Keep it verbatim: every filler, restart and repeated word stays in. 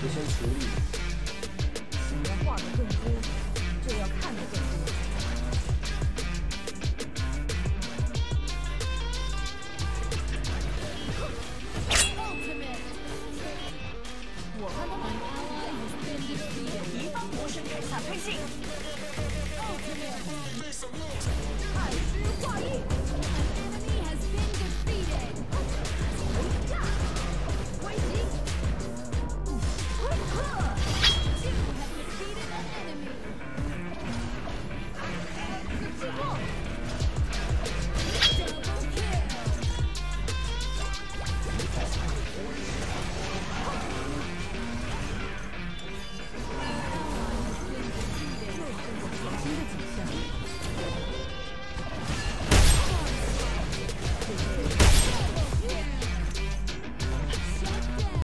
就先处理。 想要画的更多，就要看得更多。我看到敌方魔神凯撒推进， 太虚化翼。